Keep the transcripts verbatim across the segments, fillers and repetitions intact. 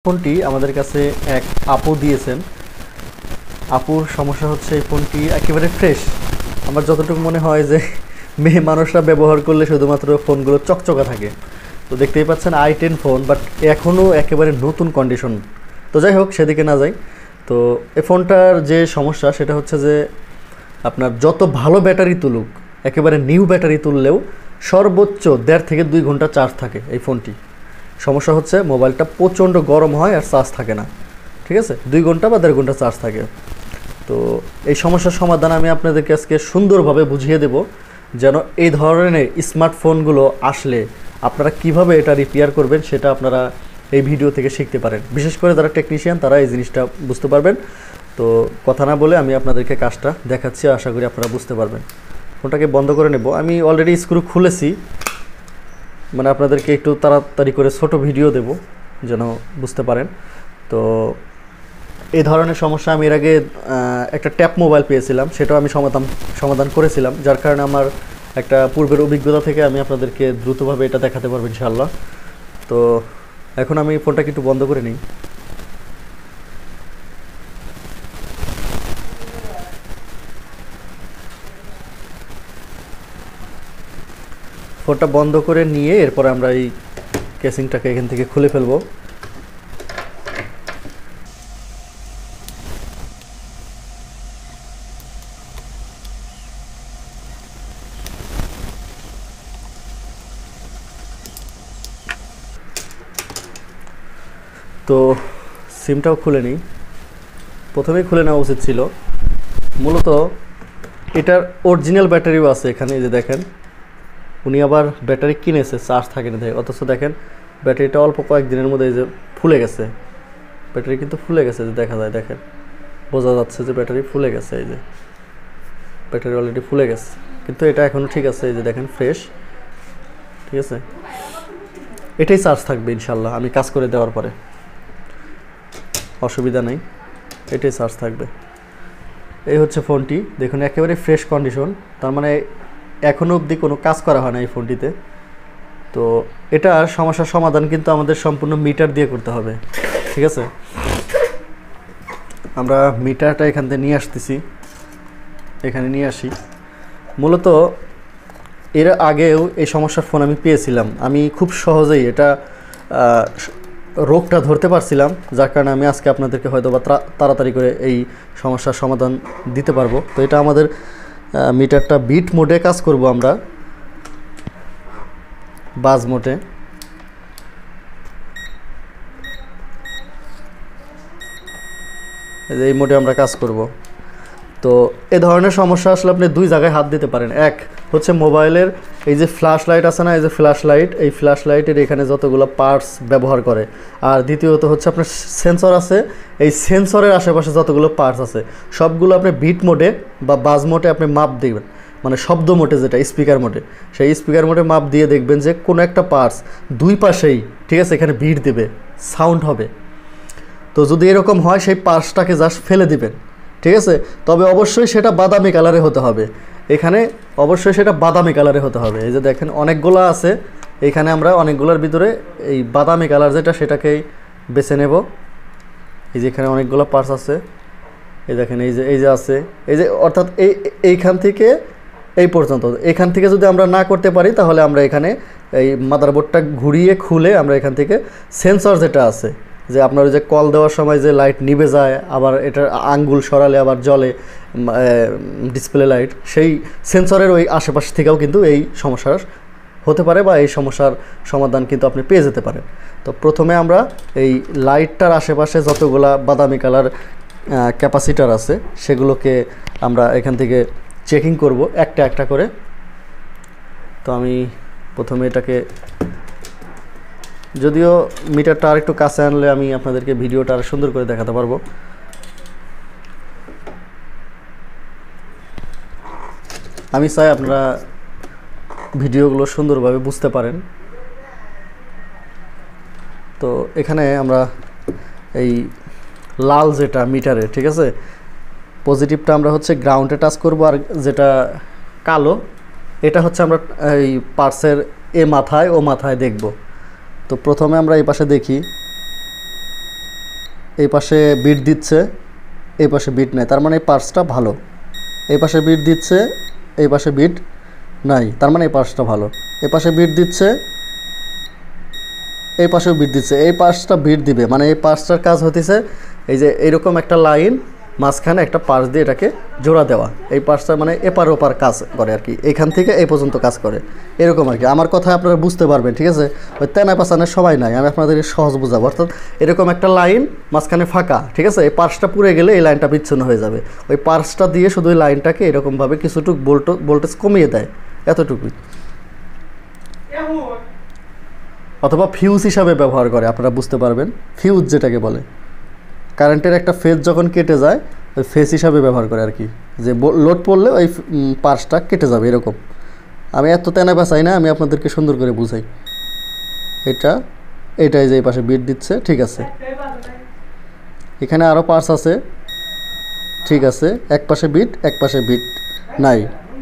ফোনটি আমাদের কাছে এক আপু দিয়েছেন। আপুর সমস্যা হচ্ছে এই ফোনটি একেবারে ফ্রেশ। আমার যতটুকু মনে হয় যে মেয়ে মানুষরা ব্যবহার করলে শুধুমাত্র ফোনগুলো চকচকা থাকে। তো দেখতেই পাচ্ছেন আই টেন ফোন, বাট এখনও একেবারে নতুন কন্ডিশন। তো যাই হোক, সেদিকে না যাই। তো এই ফোনটার যে সমস্যা সেটা হচ্ছে যে আপনার যত ভালো ব্যাটারি তুলুক, একেবারে নিউ ব্যাটারি তুললেও সর্বোচ্চ দেড় থেকে দুই ঘন্টা চার্জ থাকে এই ফোনটি। সমস্যা হচ্ছে মোবাইলটা প্রচণ্ড গরম হয় আর চার্জ থাকে না, ঠিক আছে, দুই ঘন্টা বা দেড় ঘন্টা চার্জ থাকে। তো এই সমস্যার সমাধান আমি আপনাদেরকে আজকে সুন্দরভাবে বুঝিয়ে দেব, যেন এই ধরনের স্মার্টফোনগুলো আসলে আপনারা কিভাবে এটা রিপেয়ার করবেন সেটা আপনারা এই ভিডিও থেকে শিখতে পারেন। বিশেষ করে যারা টেকনিশিয়ান তারা এই জিনিসটা বুঝতে পারবেন। তো কথা না বলে আমি আপনাদেরকে কাজটা দেখাচ্ছি, আশা করি আপনারা বুঝতে পারবেন। ফোনটাকে বন্ধ করে নেব। আমি অলরেডি স্ক্রু খুলেছি, মানে আপনাদেরকে একটু তাড়াতাড়ি করে ছোট ভিডিও দেব যেন বুঝতে পারেন। তো এই ধরনের সমস্যা আমি এর আগে একটা ট্যাপ মোবাইল পেয়েছিলাম, সেটাও আমি সমাধান সমাধান করেছিলাম, যার কারণে আমার একটা পূর্বের অভিজ্ঞতা থেকে আমি আপনাদেরকে দ্রুতভাবে এটা দেখাতে পারবো ইনশাআল্লাহ। তো এখন আমি ফোনটাকে একটু বন্ধ করে নিই। ফোনটা বন্ধ করে নিয়ে এরপরে আমরা এই কেসিংটাকে এখান থেকে খুলে ফেলবো। তো সিমটাও খুলে নিই। প্রথমেই খুলে নেওয়া উচিত ছিল। মূলত এটার অরিজিনাল ব্যাটারিও আছে এখানে, এই যে দেখেন, উনি আবার ব্যাটারি কিনেছে, চার্জ থাকে না, অথচ দেখেন ব্যাটারিটা অল্প কয়েকদিনের মধ্যে এই যে ফুলে গেছে। ব্যাটারি কিন্তু ফুলে গেছে, যে দেখা যায়, দেখেন বোঝা যাচ্ছে যে ব্যাটারি ফুলে গেছে। এই যে ব্যাটারি অলরেডি ফুলে গেছে, কিন্তু এটা এখনও ঠিক আছে, এই যে দেখেন ফ্রেশ, ঠিক আছে। এটাই চার্জ থাকবে ইনশাল্লাহ, আমি কাজ করে দেওয়ার পরে অসুবিধা নেই, এটাই চার্জ থাকবে। এই হচ্ছে ফোনটি, দেখুন একেবারে ফ্রেশ কন্ডিশন, তার মানে এখনও অবধি কোনো কাজ করা হয় না এই ফোনটিতে। তো এটার সমস্যার সমাধান কিন্তু আমাদের সম্পূর্ণ মিটার দিয়ে করতে হবে, ঠিক আছে। আমরা মিটারটা এখান থেকে নিয়ে আসতেছি, এখানে নিয়ে আসি। মূলত এর আগেও এই সমস্যার ফোন আমি পেয়েছিলাম, আমি খুব সহজেই এটা রোগটা ধরতে পারছিলাম, যার কারণে আমি আজকে আপনাদেরকে হয়তো বা তাড়াতাড়ি করে এই সমস্যার সমাধান দিতে পারবো। তো এটা আমাদের মিটারটা বিট মোডে কাজ করব আমরা, বাজ মোডে। এই মোডে আমরা কাজ করব। তো এই ধরনের সমস্যা আসলে আপনি দুই জায়গায় হাত দিতে পারেন। এক হচ্ছে মোবাইলের এই যে ফ্ল্যাশ লাইট আছে না, এই যে ফ্ল্যাশ লাইট, এই ফ্ল্যাশ লাইটের এখানে যতগুলো পার্টস ব্যবহার করে। আর দ্বিতীয়ত হচ্ছে আপনার সেন্সর আছে, এই সেন্সরের আশেপাশে যতগুলো পার্টস আছে সবগুলো আপনি বিট মোডে বা বাজ মোডে আপনি মাপ দিবেন, মানে শব্দ মোডে, যেটা স্পিকার মোডে, সেই স্পিকার মোডে মাপ দিয়ে দেখবেন যে কোনো একটা পার্টস দুই পাশেই, ঠিক আছে, এখানে বিট দেবে, সাউন্ড হবে। তো যদি এরকম হয় সেই পার্টসটাকে জাস্ট ফেলে দিবেন, ঠিক আছে। তবে অবশ্যই সেটা বাদামি কালারে হতে হবে, এখানে অবশ্যই সেটা বাদামি কালারে হতে হবে। এই যে দেখেন অনেকগুলো আছে, এইখানে আমরা অনেকগুলোর ভিতরে এই বাদামি কালার যেটা সেটাকেই বেছে নেব। এই যে এখানে অনেকগুলো পার্টস আছে, এই দেখেন, এই যে এই যে আছে, এই যে অর্থাৎ এই এইখান থেকে এই পর্যন্ত, এখান থেকে যদি আমরা না করতে পারি তাহলে আমরা এখানে এই মাদারবোর্ডটা ঘুরিয়ে খুলে আমরা এখান থেকে সেন্সর যেটা আছে, যে আপনার যে কল দেওয়ার সময় যে লাইট নিভে যায়, আবার এটার আঙ্গুল সরালে আবার জ্বলে ডিসপ্লে লাইট, সেই সেন্সরের ওই আশেপাশ থেকেও কিন্তু এই সমস্যার হতে পারে বা এই সমস্যার সমাধান কিন্তু আপনি পেয়ে যেতে পারেন। তো প্রথমে আমরা এই লাইটটার আশেপাশে যতগুলা বাদামি কালার ক্যাপাসিটার আছে সেগুলোকে আমরা এখান থেকে চেকিং করব একটা একটা করে। তো আমি প্রথমে এটাকে, যদিও মিটারটা আর একটু কাছে আনলে আমি আপনাদেরকে ভিডিওটা আর সুন্দর করে দেখাতে পারবো। আমি চাই আপনারা ভিডিওগুলো সুন্দরভাবে বুঝতে পারেন। তো এখানে আমরা এই লাল যেটা মিটারে, ঠিক আছে, পজিটিভটা আমরা হচ্ছে গ্রাউন্ডে টাচ করব, আর যেটা কালো এটা হচ্ছে আমরা এই পার্সের এ মাথায় ও মাথায় দেখব। তো প্রথমে আমরা এই পাশে দেখি, এই পাশে বিট দিচ্ছে, এই পাশে বিট নাই, তার মানে এই পার্সটা ভালো। এই পাশে বিট দিচ্ছে, এই পাশে বিট নাই, তার মানে এই পার্সটা ভালো। এই পাশে বিট দিচ্ছে, এই পাশেও বিট দিচ্ছে, এই পার্সটা বিট দিবে, মানে এই পার্সটার কাজ হতেছে এই যে এরকম একটা লাইন মাঝখানে একটা পার্স দিয়ে এটাকে জোড়া দেওয়া। এই পার্সটা মানে এপার ওপার কাজ করে আর কি, এখান থেকে এই পর্যন্ত কাজ করে, এরকম আর কি। আমার কথা আপনারা বুঝতে পারবেন, ঠিক আছে? ওই তেনা পাচানের সবাই নাই, আমি আপনাদের সহজ বুঝাবো। অর্থাৎ এরকম একটা লাইন মাঝখানে ফাঁকা, ঠিক আছে? এই পার্সটা পুড়ে গেলে এই লাইনটা বিচ্ছিন্ন হয়ে যাবে। ওই পার্সটা দিয়ে শুধু ওই লাইনটাকে এরকমভাবে কিছুটুকু ভোল্ট ভোল্টেজ কমিয়ে দেয়, এতটুকুই। অথবা ফিউজ হিসাবে ব্যবহার করে, আপনারা বুঝতে পারবেন। ফিউজ যেটাকে বলে, কারেন্টের একটা ফেজ যখন কেটে যায় ওই ফেজ হিসাবে ব্যবহার করে আর কি, যে লোড পড়লে ওই পার্সটা কেটে যাবে এরকম। আমি এত তেনা বাঁচাই না, আমি আপনাদেরকে সুন্দর করে বুঝাই। এটা এটাই যে এই পাশে বিট দিচ্ছে, ঠিক আছে। এখানে আরও পার্স আছে, ঠিক আছে। এক পাশে বিট, এক পাশে বিট নাই,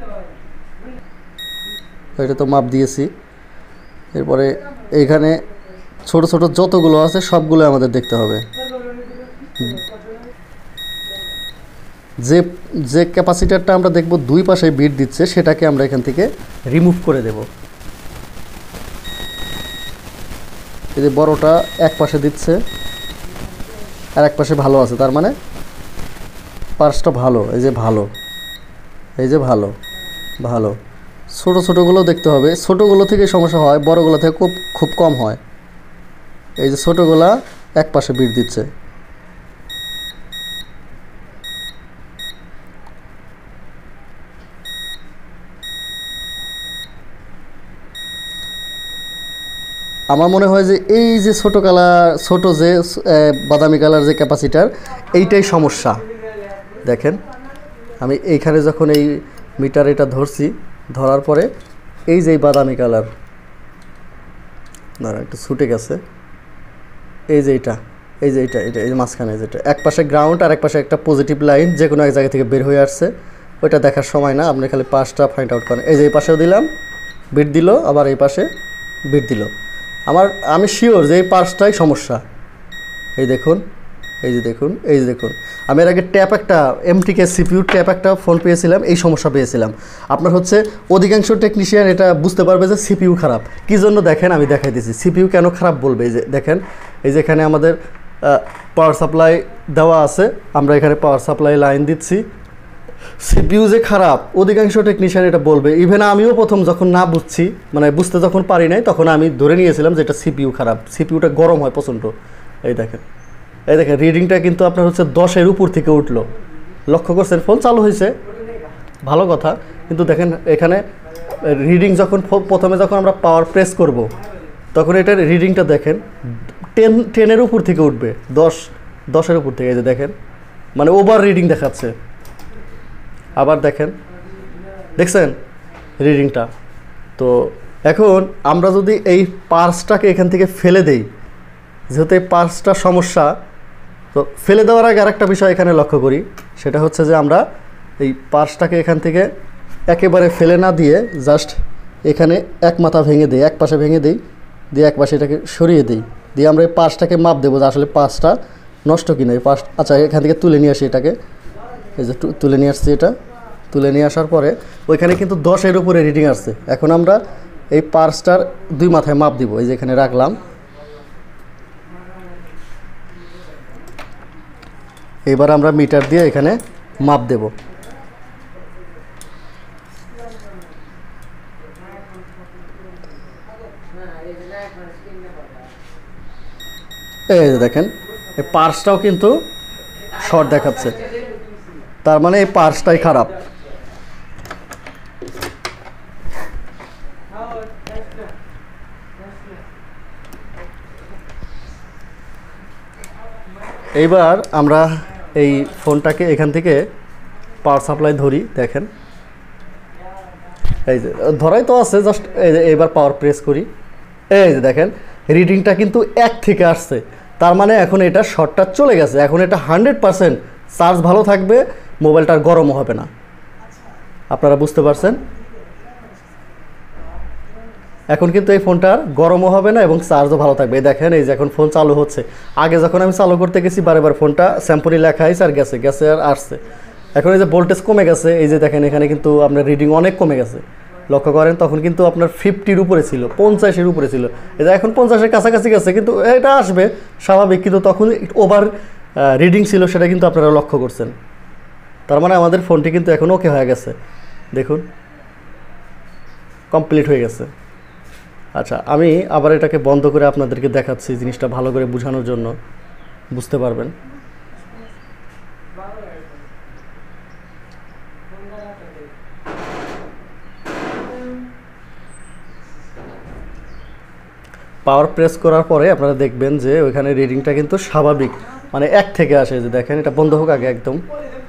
এটা তো মাপ দিয়েছি। এরপরে এইখানে ছোট ছোট যতগুলো আছে সবগুলো আমাদের দেখতে হবে। যে যে ক্যাপাসিটারটা আমরা দেখব দুই পাশে বিট দিচ্ছে, সেটাকে আমরা এখান থেকে রিমুভ করে দেব। এই যে বড়টা এক পাশে দিচ্ছে আর এক পাশে ভালো আছে, তার মানে পার্সটা ভালো। এই যে ভালো, এই যে ভালো ভালো। ছোটো ছোটোগুলো দেখতে হবে, ছোটোগুলো থেকে সমস্যা হয়, বড়গুলো থেকে খুব খুব কম হয়। এই যে ছোটোগুলা এক পাশে বিট দিচ্ছে, আমার মনে হয় যে এই যে ছোটো কালার, ছোটো যে বাদামি কালার যে ক্যাপাসিটার, এইটাই সমস্যা। দেখেন আমি এইখানে যখন এই মিটার এটা ধরছি, ধরার পরে এই যে বাদামি কালার, না একটু ছুটে গেছে, এই যে এটা, এই যে এটা এটা এই যে মাঝখানে যেটা এক পাশে গ্রাউন্ড আর এক পাশে একটা পজিটিভ লাইন যে কোনো এক জায়গা থেকে বের হয়ে আসছে, ওইটা দেখার সময় না, আপনি খালি পাশটা ফাইন্ড আউট করেন। এই যে এই পাশেও দিলাম, বিট দিল, আবার এই পাশে বিট দিল। আমার আমি শিওর যে এই পার্সটাই সমস্যা। এই দেখুন, এই যে দেখুন, এই যে দেখুন, আমি এর আগে ট্যাপ একটা এমটিকে সিপিইউ ট্যাপ একটা ফোন পেয়েছিলাম, এই সমস্যা পেয়েছিলাম। আপনার হচ্ছে অধিকাংশ টেকনিশিয়ান এটা বুঝতে পারবে যে সিপিইউ খারাপ। কী জন্য দেখেন, আমি দেখাই দিচ্ছি সিপিইউ কেন খারাপ বলবে। এই যে দেখেন, এই যে এখানে আমাদের পাওয়ার সাপ্লাই দেওয়া আছে, আমরা এখানে পাওয়ার সাপ্লাই লাইন দিচ্ছি। সিপিইউ যে খারাপ অধিকাংশ টেকনিশিয়ান এটা বলবে। ইভেন আমিও প্রথম যখন না বুঝছি, মানে বুঝতে যখন পারি নাই, তখন আমি ধরে নিয়েছিলাম যে এটা সিপিইউ খারাপ, সিপিইউটা গরম হয় প্রচণ্ড। এই দেখেন, এই দেখেন রিডিংটা কিন্তু আপনার হচ্ছে দশের উপর থেকে উঠলো, লক্ষ্য করছেন? ফোন চালু হয়েছে, ভালো কথা, কিন্তু দেখেন এখানে রিডিং যখন প্রথমে যখন আমরা পাওয়ার প্রেস করব, তখন এটার রিডিংটা দেখেন টেন টেনের উপর থেকে উঠবে, দশ দশের উপর থেকে। এই যে দেখেন, মানে ওভার রিডিং দেখাচ্ছে। আবার দেখেন, দেখছেন রিডিংটা? তো এখন আমরা যদি এই পার্সটাকে এখান থেকে ফেলে দেই, যেহেতু এই পার্সটা সমস্যা, তো ফেলে দেওয়ার আগে আরেকটা বিষয় এখানে লক্ষ্য করি, সেটা হচ্ছে যে আমরা এই পার্সটাকে এখান থেকে একেবারে ফেলে না দিয়ে জাস্ট এখানে এক মাথা ভেঙে দিই, এক পাশে ভেঙে দিই, দিয়ে এক পাশে এটাকে সরিয়ে দিই, দিয়ে আমরা এই পার্সটাকে মাপ দেবো যে আসলে পার্সটা নষ্ট কিনা। এই পার্স আচ্ছা এখান থেকে তুলে নিয়ে আসি এটাকে, এই যে তুলে নিয়ে আসছি, এটা তুলে নিয়ে আসার পরে ওইখানে কিন্তু দশের উপরে রিডিং আসছে। এখন আমরা এই পার্সটার দুই মাথায় মাপ দিব, এই যে এখানে রাখলাম। এবার আমরা মিটার দিয়ে এখানে মাপ দেব। এই যে দেখেন, এই পার্সটাও কিন্তু শর্ট দেখাচ্ছে, তার মানে এই পার্সটাই খারাপ। এইবার আমরা এই ফোনটাকে এখান থেকে পাওয়ার সাপ্লাই ধরি, দেখেন এই যে ধরাই তো আছে, জাস্ট এই যে এবার পাওয়ার প্রেস করি, এই যে দেখেন রিডিংটা কিন্তু এক থেকে আসছে, তার মানে এখন এটা শর্টটা চলে গেছে। এখন এটা হান্ড্রেড পারসেন্ট চার্জ ভালো থাকবে, মোবাইলটার গরমও হবে না। আপনারা বুঝতে পারছেন? এখন কিন্তু এই ফোনটা গরমও হবে না এবং চার্জও ভালো থাকবে। এই দেখেন এই যে এখন ফোন চালু হচ্ছে, আগে যখন আমি চালু করতে গেছি বারে বার ফোনটা স্যাম্পলি লেখা হয়েছে আর গেছে গেছে আর আসছে। এখন এই যে ভোল্টেজ কমে গেছে, এই যে দেখেন এখানে কিন্তু আপনার রিডিং অনেক কমে গেছে, লক্ষ্য করেন। তখন কিন্তু আপনার ফিফটির উপরে ছিল, পঞ্চাশের উপরে ছিল, এটা এখন পঞ্চাশের কাছাকাছি গেছে, কিন্তু এটা আসবে স্বাভাবিক। কিন্তু তখন ওভার রিডিং ছিল, সেটা কিন্তু আপনারা লক্ষ্য করছেন। তার মানে আমাদের ফোনটি কিন্তু এখন ওকে হয়ে গেছে, দেখুন কমপ্লিট হয়ে গেছে। আচ্ছা, আমি আবার এটাকে বন্ধ করে আপনাদেরকে দেখাচ্ছি, জিনিসটা ভালো করে বোঝানোর জন্য, বুঝতে পারবেন। পাওয়ার প্রেস করার পরে আপনারা দেখবেন যে ওইখানে রিডিংটা কিন্তু স্বাভাবিক, মানে এক থেকে আসে। যে দেখেন এটা বন্ধ হোক আগে একদম,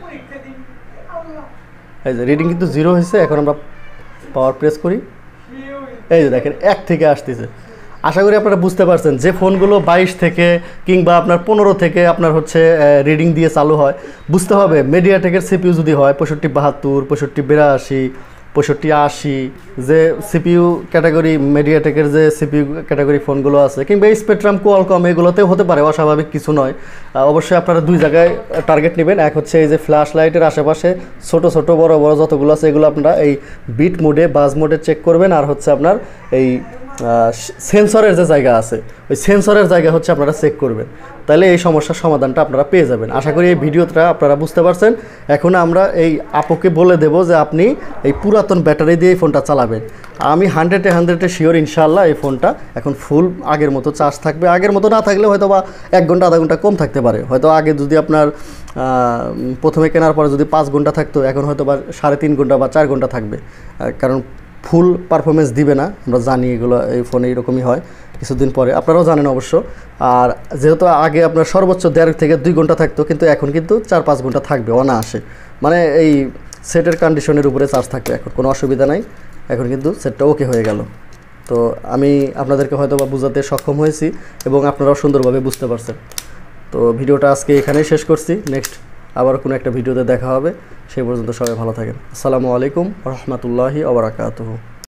এই যে রিডিং কিন্তু জিরো হয়েছে। এখন আমরা পাওয়ার প্রেস করি, এই যে দেখেন এক থেকে আসতেছে। আশা করি আপনারা বুঝতে পারছেন যে ফোনগুলো বাইশ থেকে কিংবা আপনার পনেরো থেকে আপনার হচ্ছে রিডিং দিয়ে চালু হয়, বুঝতে হবে মিডিয়াটেকের সিপিইউ যদি হয় পঁয়ষট্টি বাহাত্তর, পঁয়ষট্টি বিরাশি, পঁয়ষট্টি আশি, যে সিপিইউ ক্যাটাগরি মিডিয়াটেকের যে সিপিইউ ক্যাটাগরি ফোনগুলো আছে, কিংবা স্পেকট্রাম কোয়ালকম, এগুলোতেও হতে পারে, অস্বাভাবিক কিছু নয়। অবশ্যই আপনারা দুই জায়গায় টার্গেট নেবেন। এক হচ্ছে এই যে ফ্ল্যাশ লাইটের আশেপাশে ছোট ছোট বড় বড় যতগুলো আছে এগুলো আপনারা এই বিট মোডে বাজ মোডে চেক করবেন। আর হচ্ছে আপনার এই সেন্সরের যে জায়গা আছে ওই সেন্সরের জায়গা হচ্ছে আপনারা চেক করবেন, তাহলে এই সমস্যার সমাধানটা আপনারা পেয়ে যাবেন। আশা করি এই ভিডিওটা আপনারা বুঝতে পারছেন। এখন আমরা এই আপুকে বলে দেব যে আপনি এই পুরাতন ব্যাটারি দিয়ে এই ফোনটা চালাবেন। আমি হান্ড্রেডে হান্ড্রেডে শিওর ইনশাআল্লাহ এই ফোনটা এখন ফুল আগের মতো চার্জ থাকবে। আগের মতো না থাকলে হয়তো বা এক ঘন্টা আধা ঘন্টা কম থাকতে পারে। হয়তো আগে যদি আপনার প্রথমে কেনার পরে যদি পাঁচ ঘন্টা থাকতো, এখন হয়তো বা সাড়ে তিন ঘন্টা বা চার ঘন্টা থাকবে, কারণ ফুল পারফরমেন্স দিবে না, আমরা জানি এগুলো এই ফোনে এরকমই হয় কিছুদিন পরে, আপনারাও জানেন অবশ্য। আর যেহেতু আগে আপনার সর্বোচ্চ দেড় থেকে দুই ঘন্টা থাকতো, কিন্তু এখন কিন্তু চার পাঁচ ঘন্টা থাকবে অনায়াসে, মানে এই সেটের কন্ডিশনের উপরে চার্জ থাকবে, এখন কোনো অসুবিধা নাই। এখন কিন্তু সেটটা ওকে হয়ে গেল। তো আমি আপনাদেরকে হয়তো বা বোঝাতে সক্ষম হয়েছি এবং আপনারাও সুন্দরভাবে বুঝতে পারছেন। তো ভিডিওটা আজকে এখানেই শেষ করছি, নেক্সট আবার কোনো একটা ভিডিওতে দেখা হবে। সেই পর্যন্ত সবাই ভালো থাকেন। আসসালামু আলাইকুম ওয়া রাহমাতুল্লাহি ওয়া বারাকাতুহু।